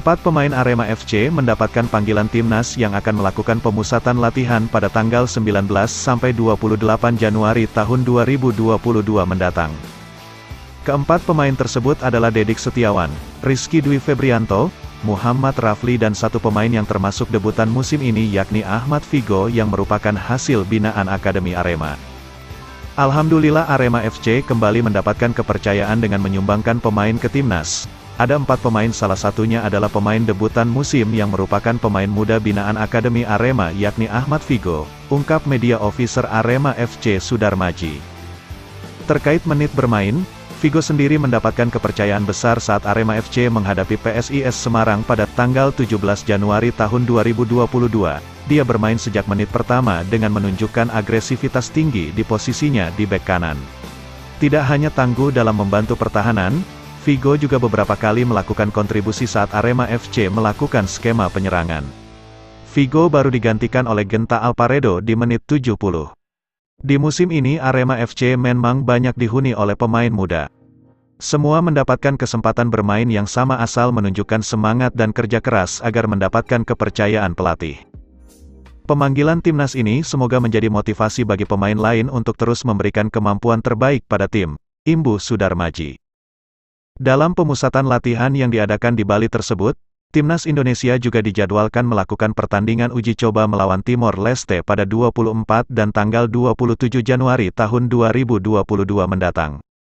Keempat pemain Arema FC mendapatkan panggilan timnas yang akan melakukan pemusatan latihan pada tanggal 19 sampai 28 Januari tahun 2022 mendatang. Keempat pemain tersebut adalah Dedik Setiawan, Rizky Dwi Febrianto, Muhammad Rafli dan satu pemain yang termasuk debutan musim ini yakni Ahmad Figo yang merupakan hasil binaan Akademi Arema. Alhamdulillah Arema FC kembali mendapatkan kepercayaan dengan menyumbangkan pemain ke timnas. Ada 4 pemain, salah satunya adalah pemain debutan musim yang merupakan pemain muda binaan Akademi Arema yakni Ahmad Figo, ungkap media officer Arema FC Sudarmaji. Terkait menit bermain, Figo sendiri mendapatkan kepercayaan besar saat Arema FC menghadapi PSIS Semarang pada tanggal 17 Januari tahun 2022. Dia bermain sejak menit pertama dengan menunjukkan agresivitas tinggi di posisinya di bek kanan. Tidak hanya tangguh dalam membantu pertahanan, Figo juga beberapa kali melakukan kontribusi saat Arema FC melakukan skema penyerangan. Figo baru digantikan oleh Genta Alparedo di menit 70. Di musim ini Arema FC memang banyak dihuni oleh pemain muda. Semua mendapatkan kesempatan bermain yang sama asal menunjukkan semangat dan kerja keras agar mendapatkan kepercayaan pelatih. Pemanggilan timnas ini semoga menjadi motivasi bagi pemain lain untuk terus memberikan kemampuan terbaik pada tim, imbuh Sudarmaji. Dalam pemusatan latihan yang diadakan di Bali tersebut, Timnas Indonesia juga dijadwalkan melakukan pertandingan uji coba melawan Timor Leste pada 24 dan tanggal 27 Januari tahun 2022 mendatang.